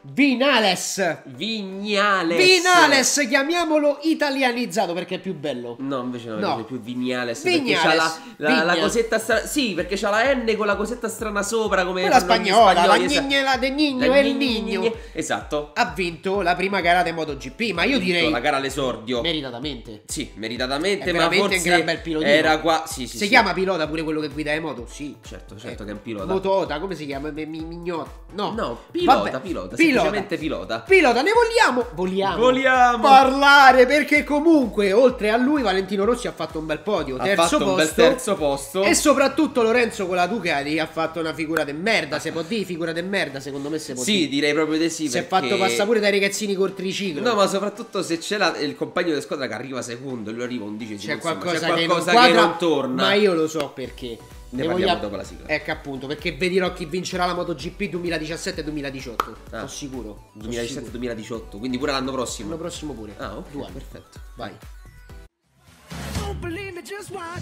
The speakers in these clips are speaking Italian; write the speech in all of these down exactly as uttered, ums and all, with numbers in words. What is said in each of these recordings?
Vinales. Vignales. Vinales, chiamiamolo italianizzato perché è più bello. No, invece no, No. è più Vignales. Vignales. Perché c'ha la, la, la Vigna. cosetta strana. Sì, perché c'ha la N con la cosetta strana sopra. Come Quella fanno gli spagnola, la spagnoli, esatto. gnignela de Nigno La e il gni- gni- Nigno. gni- Esatto. Ha vinto la prima gara di MotoGP, ma io direi La gara all'esordio. meritatamente. Sì, meritatamente, È ma veramente forse un gran bel pilotino. era qua. Sì, sì, Si sì. chiama pilota pure quello che guida le moto? Sì. Certo, certo Eh, che è un pilota. Motota, come si chiama? Mi- mi- Mignotto. No. No, pilota, Vabbè, pilota, semplicemente pilota. Pilota, ne vogliamo? Vogliamo. Vogliamo. parlare perché comunque oltre a lui Valentino Rossi ha fatto un bel podio, Ha terzo fatto posto, un bel terzo posto. e soprattutto Lorenzo con la Ducati ha fatto una figura de merda, se può dire figura de merda, secondo me se può Sì, dire. direi proprio di sì. Si è perché- fatto passare pure dai ragazzini col triciclo. No, ma soprattutto se c'è la- il compagno di squadra che arriva secondo e lui arriva undicesimo, C'è insomma, qualcosa, c'è che, qualcosa non che quadra, non torna. ma io lo so perché. Ne parliamo dopo la sigla. Ecco appunto, perché vedrò chi vincerà la MotoGP duemiladiciassette duemiladiciotto. Ah. Sono sicuro. duemiladiciassette duemiladiciotto, quindi pure l'anno prossimo. L'anno prossimo pure. Ah, ok, Due anni. perfetto. Vai. Don't believe me, just watch.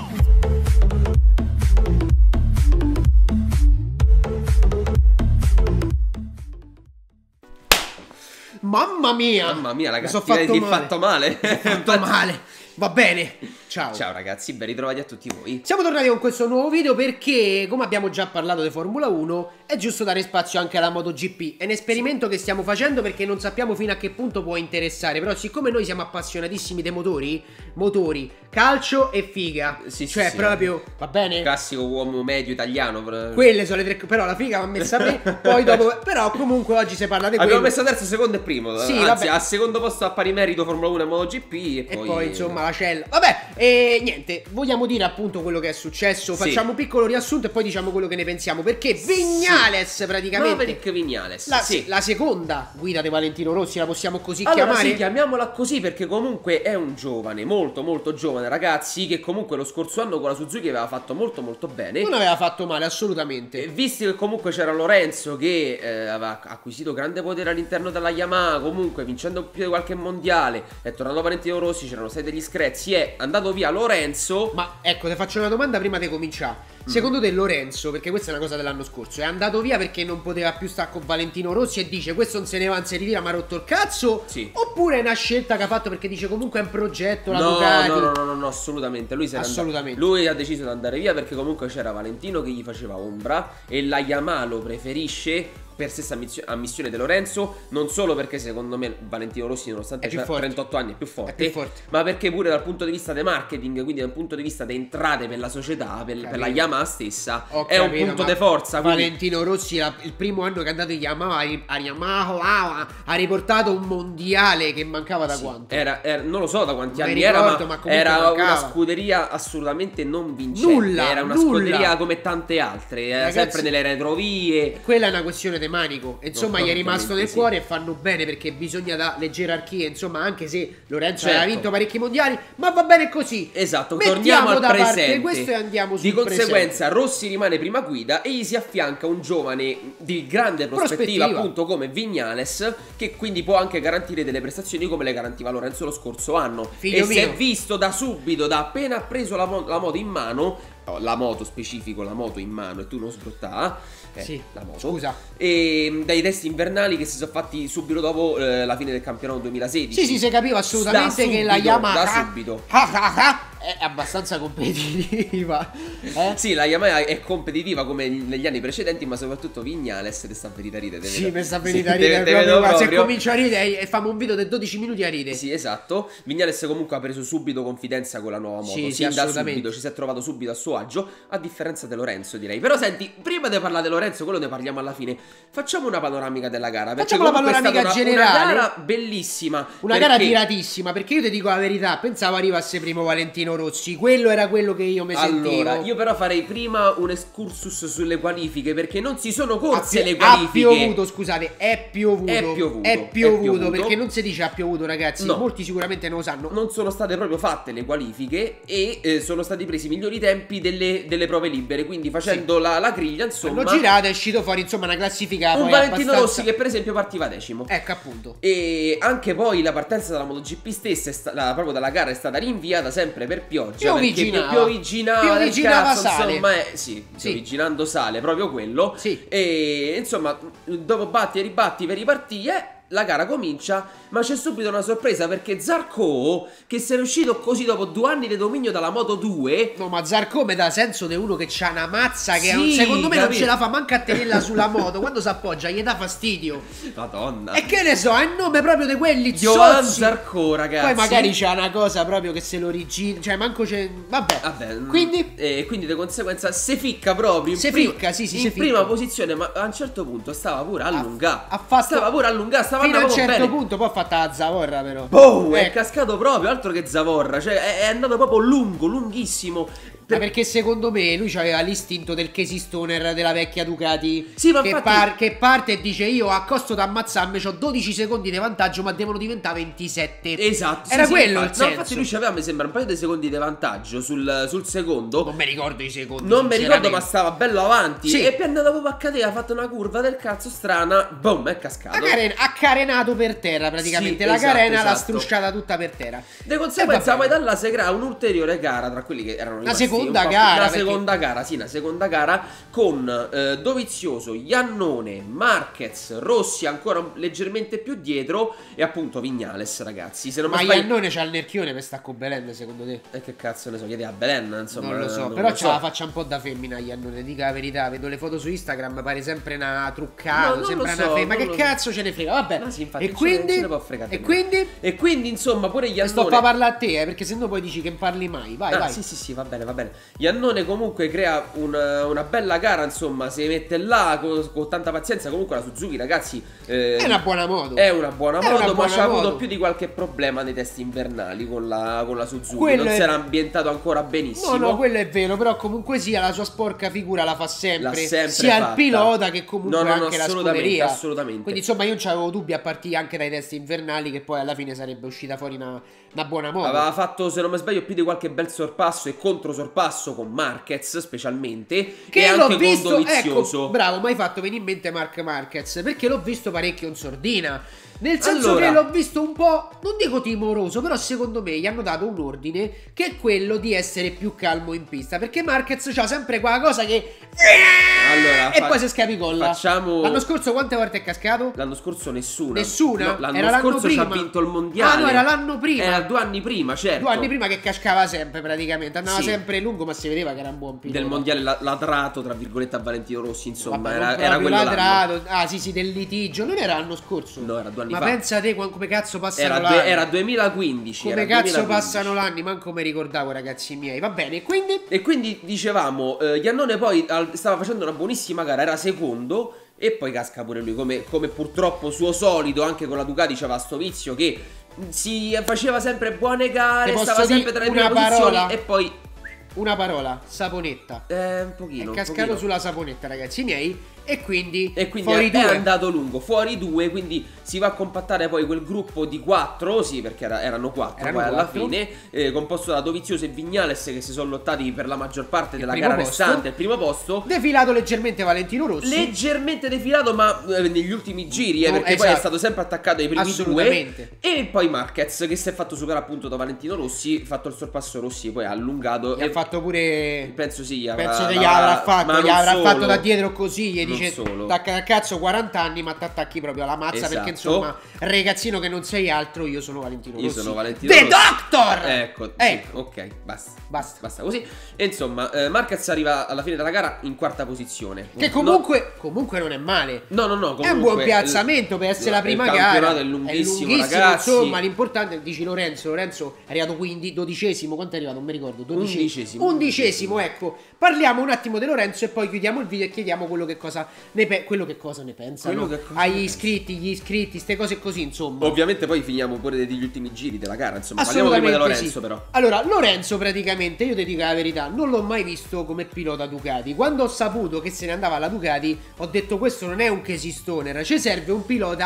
Mamma mia! Mamma mia, Mi ragazzi, sono fatto ti male. fatto male. Fatto male. Va bene. Ciao. Ciao ragazzi, ben ritrovati a tutti voi. Siamo tornati con questo nuovo video perché, come abbiamo già parlato di Formula uno, è giusto dare spazio anche alla MotoGP. È un esperimento che stiamo facendo perché non sappiamo fino a che punto può interessare. Però siccome noi siamo appassionatissimi dei motori, motori, calcio e figa. Sì, sì, cioè sì. proprio, va bene? Classico uomo medio italiano. Quelle sono le tre, però la figa va messa a me. Poi dopo, però comunque oggi si parla di quello. Abbiamo messo terzo, secondo e primo. Sì, Anzi, vabbè. al secondo posto a pari merito Formula uno e MotoGP. E E poi, poi insomma la cella. Vabbè, e niente, vogliamo dire appunto quello che è successo. Sì. Facciamo un piccolo riassunto e poi diciamo quello che ne pensiamo. Perché Vignales praticamente Maverick Vignales. la, sì. la seconda guida di Valentino Rossi, la possiamo così Allora chiamare? sì, chiamiamola così perché comunque è un giovane, molto molto giovane ragazzi, che comunque lo scorso anno con la Suzuki aveva fatto molto molto bene. Non aveva fatto male, assolutamente. E visti che comunque c'era Lorenzo che eh, aveva acquisito grande potere all'interno della Yamaha, comunque vincendo più di qualche mondiale, è tornato Valentino Rossi, c'erano stati degli screzi, è andato via Lorenzo. Ma ecco, ti faccio una domanda prima di cominciare. Mm. Secondo te Lorenzo, perché questa è una cosa dell'anno scorso, è andato via perché non poteva più stare con Valentino Rossi e dice questo non se ne va, non si ritira, mi ha rotto il cazzo? Sì. Oppure è una scelta che ha fatto perché dice comunque è un progetto, la No, Ducati? no, no, no, no, no, assolutamente. Lui, se n'è Assolutamente. andato- lui ha deciso di andare via perché comunque c'era Valentino che gli faceva ombra e la Yamaha lo preferisce per stessa ammissio- ammissione di Lorenzo, non solo perché secondo me Valentino Rossi nonostante È più c'ha forte. trentotto anni è più forte, È più forte. ma perché pure dal punto di vista dei marketing, quindi dal punto di vista di entrate per la società, per, per la Capito. Yamaha stessa, Ho è un capito, punto ma di forza. quindi- Valentino Rossi la- il primo anno che è andato in Yamaha a- a Yamaha ha riportato un mondiale che mancava da Sì, quanto? Era, era- non lo so da quanti Non mi anni era, ricordo, ma, ma comunque era mancava. una scuderia assolutamente non vincente. Nulla, Era una nulla. scuderia come tante altre, era Ragazzi, sempre nelle retrovie. Quella è una questione di manico. Insomma, gli è rimasto nel sì. cuore e fanno bene perché bisogna da le gerarchie. Insomma, anche se Lorenzo Certo. aveva vinto parecchi mondiali, ma va bene così. Esatto, Mettiamo torniamo al da parte presente. questo e andiamo sul Di conseguenza presente. Rossi rimane prima guida e gli si affianca un giovane di grande prospettiva, Prospettiva. appunto come Vignales, che quindi può anche garantire delle prestazioni come le garantiva Lorenzo lo scorso anno. Figlio e si è mio. visto da subito, da appena ha preso la, mo- la moto in mano, oh, la moto specifico, la moto in mano e tu non sbrottà. Eh, Sì, la moto. scusa. E dai test invernali che si sono fatti subito dopo eh, la fine del campionato duemilasedici. Sì, sì, si capiva assolutamente Da che la subito, Yamaha da subito. ah, ah, ah, è abbastanza competitiva. Eh? Sì, la Yamaha è competitiva come negli anni precedenti, ma soprattutto Vignales te sta a venire a ridere. Sì, mi sta a Sì, venire a te- ridere te proprio, vedo guarda, se proprio. comincio a ridere e famo un video di dodici minuti a ridere. Sì, esatto. Vignales comunque ha preso subito confidenza con la nuova moto. Sì, sì, Sin da assolutamente. subito ci si è trovato subito a suo agio, a differenza di Lorenzo, direi. Però senti, prima di parlare di Lorenzo, quello ne parliamo alla fine. Facciamo una panoramica della gara. Perché Facciamo la comunque è panoramica stata una, generale. una gara bellissima. Una gara perché- tiratissima, perché io ti dico la verità, pensavo arrivasse primo Valentino Rossi, quello era quello che io mi sentivo. Allora, io però farei prima un excursus sulle qualifiche, perché non si sono corse Ha le pi- Ha qualifiche. piovuto, scusate, è piovuto. È piovuto, È è piovuto, piovuto. perché non si dice ha piovuto, ragazzi. No. Molti sicuramente non lo sanno. Non sono state proprio fatte le qualifiche e eh, sono stati presi i migliori tempi delle, delle prove libere, quindi facendo la, la griglia, insomma, Hanno girato, è uscito fuori, insomma, una classifica un poi Valentino abbastanza- Rossi che per esempio partiva decimo. Ecco, appunto. E anche poi la partenza dalla MotoGP stessa, è sta- la- proprio dalla gara, è stata rinviata sempre per per pioggia, Pioviginava. perché pioviginava, Pioviginava del cazzo, sale. insomma, eh, sì, Sì. pioviginando sale, proprio quello. Sì. E insomma, dopo batti e ribatti per ripartì, eh, la gara comincia, ma c'è subito una sorpresa perché Zarco, che se n'è uscito così dopo due anni di dominio dalla Moto due. No, ma Zarco mi dà senso di uno che c'ha una mazza che Sì, secondo me non capito. ce la fa manca a tenerla sulla moto. Quando si appoggia gli dà fastidio. Madonna. E che ne so, è il nome proprio di quelli Johan zozzi. Zarco, ragazzi. Poi magari c'è una cosa proprio che se lo rigida, cioè manco c'è... Vabbè, Vabbè, quindi... E quindi di conseguenza se ficca proprio in, Se prima, ficca, sì, sì, in se ficca. prima posizione, ma a un certo punto stava pure a allungare. ha fatto- Stava pure a allungare, stava fino a un andando certo bene. punto, poi ha fatto la zavorra però. Boom, è Eh, cascato proprio, altro che zavorra, cioè è, è andato proprio lungo, lunghissimo. Ma Per- perché secondo me lui aveva l'istinto del Casey Stoner della vecchia Ducati. Sì, ma che, infatti- par- che parte e dice io a costo di ammazzarmi ho dodici secondi di vantaggio ma devono diventare ventisette. Esatto, Era sì, sì, quello infatti. il No, senso. infatti lui c'aveva, mi sembra, un paio di secondi di vantaggio sul, sul secondo. Non mi ricordo i secondi. Non mi ricordo, sinceramente. ma stava bello avanti. Sì. E poi è andato proprio a cadere, ha fatto una curva del cazzo strana. Boom, è cascato. Ha caren- ha carenato per terra praticamente. Sì, la esatto, carena l'ha esatto. strusciata tutta per terra. Di conseguenza Eh, vabbè. poi da là si crea un'ulteriore gara tra quelli che erano Una rimasti seconda un po' più- gara, Una perché- seconda gara, sì, una seconda gara con eh, Dovizioso, Iannone, Marquez, Rossi ancora leggermente più dietro e appunto Vignales, ragazzi. Se non Ma mi sbaglio... Iannone c'ha il nerchione per sta con Belen, secondo te? E che cazzo ne so, chiedi a Belen, insomma. Non lo so, non però lo c'ha so. la faccia un po' da femmina Iannone, dica la verità. Vedo le foto su Instagram, pare sempre una truccata, No, non sembra lo una so, femmina. Ma non che lo- cazzo ce ne frega? Vabbè. Ma sì, infatti, e ce ne- quindi ce ne può fregare E di quindi E quindi, insomma, pure E Iannone... sto a parlare a te, eh, perché sennò poi dici che non parli mai. Vai, Ah, vai. sì, sì, sì, va bene, va bene. Iannone comunque crea una, una bella gara, insomma, si mette là con, con tanta pazienza. Comunque la Suzuki, ragazzi, eh, È una buona moto. è una buona È moto, una ma buona c'ha avuto moto. più di qualche problema nei test invernali con la, con la Suzuki. Quello non è- si era ambientato ancora benissimo. No, no, quello è vero, però comunque sia la sua sporca figura la fa sempre, L'ha sempre sia fatta. il pilota che comunque No, no, no, anche la assolutamente, scuderia. assolutamente. Quindi insomma io non avevo dubbi a partire anche dai test invernali che poi alla fine sarebbe uscita fuori una, una buona moto. Aveva fatto, se non mi sbaglio, più di qualche bel sorpasso e controsorpasso con Marquez, specialmente. Che e l'ho anche visto, con Dovizioso. ecco, bravo, mi hai fatto venire in mente Mark Marquez, perché l'ho visto parecchio in sordina. Nel senso Allora- che l'ho visto un po', non dico timoroso, però secondo me gli hanno dato un ordine che è quello di essere più calmo in pista, perché Marquez c'ha sempre quella cosa che... Allora, e fa- poi si scapicolla. facciamo- L'anno scorso quante volte è cascato? L'anno scorso nessuna. Nessuna? No, l'anno Era l'anno scorso prima. ci ha vinto il mondiale. Ah, no, era l'anno prima. Era due anni prima, certo. Due anni prima che cascava sempre praticamente, andava Sì. sempre lungo, ma si vedeva che era un buon pilota. Del mondiale la- ladrato, tra virgolette, a Valentino Rossi, insomma. Vabbè, era, non era proprio quello l'anno. ladrato. Ah, sì, sì, del litigio. Non era l'anno scorso. No, era due anni Ma fa. pensa te quan- come cazzo passano Era, l'anni. due- era duemilaquindici. Come era cazzo duemilaquindici. passano l'anni, manco mi ricordavo, ragazzi miei. Va bene, quindi E quindi dicevamo, eh, Iannone poi al- stava facendo una buonissima gara, era secondo. E poi casca pure lui, come, come purtroppo suo solito, anche con la Ducati c'aveva sto vizio che si faceva sempre buone gare, Ti posso stava dire sempre tra le una prime posizioni parola? e poi una parola, saponetta. eh, un pochino, È un cascato pochino. sulla saponetta, ragazzi miei. E quindi, E quindi fuori è, due. è andato lungo, fuori due, quindi si va a compattare poi quel gruppo di quattro, sì, perché era- erano quattro Erano poi alla quattro. fine, eh, composto da Dovizioso e Vignales che si sono lottati per la maggior parte Il della primo gara posto. restante, il primo posto. Defilato leggermente Valentino Rossi. Leggermente defilato, ma eh, negli ultimi giri, eh, No, perché poi è esatto. stato sempre attaccato ai primi due. Assolutamente. E poi Marquez che si è fatto superare appunto da Valentino Rossi, fatto il sorpasso Rossi, poi ha allungato. Gli e ha fatto pure... penso sì, gli avrà- Penso che gli l'avrà- avrà fatto, ma gli non avrà solo. fatto da dietro così, gli Non dice solo. tacca a cazzo quaranta anni ma t'attacchi proprio alla mazza, Esatto. perché insomma ragazzino che non sei altro, io sono Valentino Io Rossi. sono Valentino The Rossi. Doctor! Ecco, sì, Ecco. ok, basta. Basta. Basta così. E insomma, eh, Marquez arriva alla fine della gara in quarta posizione. Che No- comunque, comunque non è male. No, no, no, comunque È un buon piazzamento per essere la prima il gara. campionato è lunghissimo, ragazzi. insomma, l'importante, dici Lorenzo, Lorenzo è arrivato quindi dodicesimo, quanto è arrivato? Non mi ricordo, dodicesimo. Undicesimo. Undicesimo, ecco. Parliamo un attimo di Lorenzo e poi chiudiamo il video e chiediamo quello che cosa ne, pe- quello che cosa ne pensano. Quello che cosa Agli ne iscritti, gli iscritti, ste cose così, insomma. Ovviamente poi finiamo pure degli ultimi giri della gara, insomma, parliamo prima di Assolutamente Lorenzo sì. però. Allora, Lorenzo praticamente, io ti dico la verità, non l'ho mai visto come pilota Ducati. Quando ho saputo che se ne andava alla Ducati, ho detto questo non è un Casey Stoner, ci serve un pilota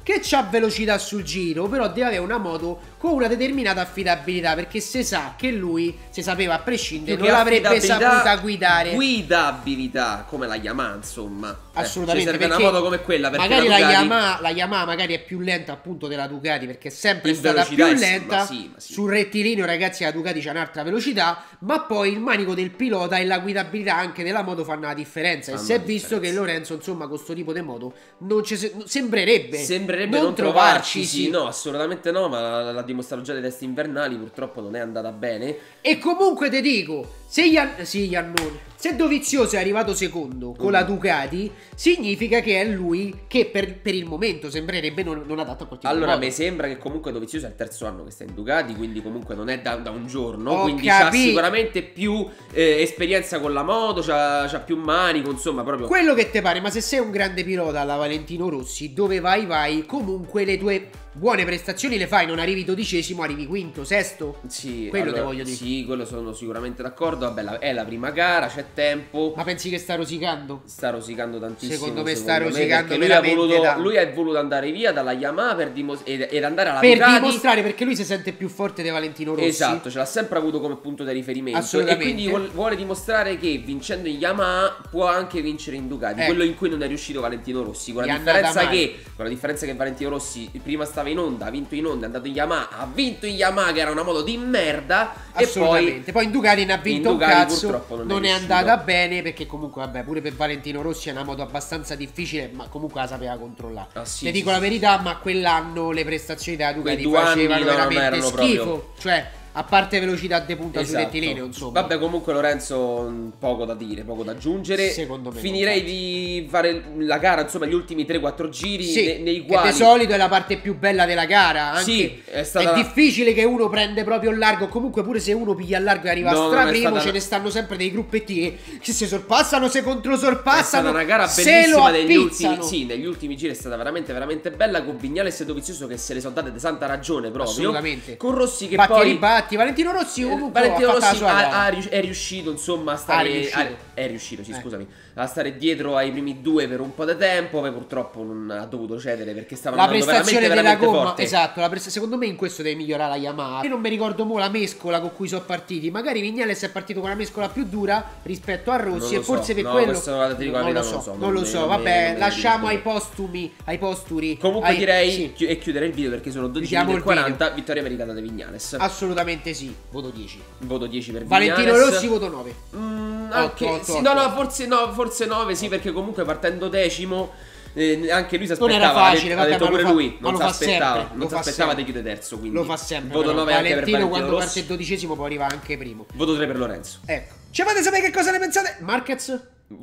che ha velocità sul giro, però deve avere una moto con una determinata affidabilità, perché si sa che lui, si sapeva a prescindere, non l'avrebbe saputa guidare. Guidabilità, come la Yamaha, insomma. Assolutamente, eh, ci serve perché una moto come quella, perché magari la, la, Ducati... Yamaha, la Yamaha magari è più lenta appunto della Ducati, perché è sempre In stata velocità, più eh sì, lenta. ma sì, ma sì. Sul rettilineo, ragazzi, la Ducati c'ha un'altra velocità, ma poi il manico del pilota e la guidabilità anche della moto fanno la differenza. Fanno e si è la visto differenza. che Lorenzo, insomma, con questo tipo di moto non ci se- sembrerebbe Sembrerebbe non, non trovarci, sì. sì, no, assolutamente no, ma l'ha dimostrato già dei test invernali, purtroppo non è andata bene. E comunque te dico, se Ian... sì, Iannone, se Dovizioso è arrivato secondo con Mm. la Ducati, significa che è lui che per, per il momento sembrerebbe non, non adatto a quel tipo Allora, di moto. mi sembra che comunque Dovizioso è il terzo anno che sta in Ducati, quindi comunque non è da, da un giorno, Ho quindi ha capi- sicuramente più eh, esperienza con la moto, c'ha, c'ha più manico, insomma, proprio... Quello che te pare, ma se sei un grande pilota alla Valentino Rossi, dove vai vai, comunque le tue buone prestazioni le fai, non arrivi dodicesimo, arrivi quinto, sesto. Sì, Quello allora, te voglio dire. Sì, quello sono sicuramente d'accordo. Vabbè, la- è la prima gara, c'è tempo. Ma pensi che sta rosicando? Sta rosicando tantissimo. Secondo me sta me, rosicando perché lui ha, veramente voluto, tanto. lui ha voluto andare via dalla Yamaha per dimos- ed, ed andare alla Per Ducati. dimostrare, perché lui si sente più forte di Valentino Rossi. Esatto, ce l'ha sempre avuto come punto di riferimento. Assolutamente. E quindi vuole, vuole dimostrare che vincendo in Yamaha può anche vincere in Ducati. Ecco. Quello in cui non è riuscito Valentino Rossi. Con Gli la, è andata differenza male. che, con la differenza che Valentino Rossi prima stava in Honda, ha vinto in Honda, è andato in Yamaha, ha vinto in Yamaha che era una moto di merda. E poi Assolutamente. Poi in Ducati ne ha vinto in un Ducati cazzo. purtroppo non Non è è riuscito. andata bene, perché comunque, vabbè, pure per Valentino Rossi è una moto abbastanza difficile, ma comunque la sapeva controllare. Ah, sì, Ti sì, dico sì, la verità, ma quell'anno le prestazioni della Ducati Quei due anni facevano no, non veramente erano schifo. proprio- Cioè, a parte velocità de punta sul Esatto. rettilineo, insomma. Vabbè, comunque Lorenzo, mh, poco da dire, poco da aggiungere. Secondo me Finirei non di fare la gara, insomma, gli ultimi tre quattro giri Sì, ne- nei che quali di solito è la parte più bella della gara. Anche Sì, è stata- è difficile che uno prende proprio il largo. Comunque, pure se uno piglia il largo e arriva No, a non stra è primo, stata- ce ne stanno sempre dei gruppetti che, che si sorpassano, si È controsorpassano. stata una gara se bellissima lo negli ultimi, appizzano. sì, negli ultimi giri è stata veramente veramente bella, con Vignales e Dovizioso che se le sono date di santa ragione proprio. Assolutamente. Con Rossi che Batti e poi ribatti. Valentino Rossi Eh, comunque Valentino ha fatto la Rossi sua ha- gara. ha rius- è riuscito insomma a stare Ha riuscito. a- è riuscito sì Eh. scusami a stare dietro ai primi due per un po' di tempo, poi purtroppo non ha dovuto cedere perché stavano La andando prestazione veramente della veramente gomma, forte. esatto, la presta- secondo me in questo deve migliorare la Yamaha. Io non mi ricordo mo la mescola con cui sono partiti. Magari Vignales è partito con una mescola più dura rispetto a Rossi, Non e lo so. forse per No, quello questo, guarda, ti dico la non lo verità, so, non lo so, non lo non so. mi- non mi- Vabbè, non mi lasciamo ricordo. ai postumi, ai posturi. Comunque ai- direi sì, chi- e chiudere il video perché sono dodici Chiudiamo minuti e il video. quaranta. Vittoria meritata di Vignales. assolutamente sì, voto dieci. Voto dieci per Valentino Vignales. Rossi voto nove. Mm, otto, anche, otto, sì, otto. no, no, forse no, forse nove, sì, perché comunque partendo decimo eh, anche lui si Non aspettava, era facile, ha vabbè, detto ma lo pure fa- lui, ma non lo si fa aspettava, sempre, non lo si fa aspettava sempre. di chiudere terzo, quindi Lo fa sempre. voto però. nove anche per Valentino Valentino quando Rossi. parte dodicesimo poi arriva anche primo. Voto tre per Lorenzo. Ecco. Ci fate sapere che cosa ne pensate? Marquez?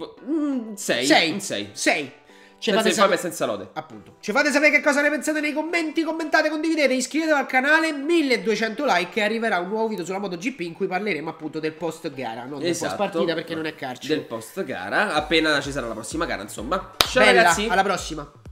sei, sei. un sei. sei. Ci Senza fate infame e sapere... senza lode. Appunto. Ci fate sapere che cosa ne pensate nei commenti, commentate, condividete, iscrivetevi al canale, milleduecento like e arriverà un nuovo video sulla MotoGP in cui parleremo appunto del post gara, non del Esatto. post partita perché non è calcio. Del post gara, appena ci sarà la prossima gara, insomma. Ciao Bella, ragazzi. alla prossima.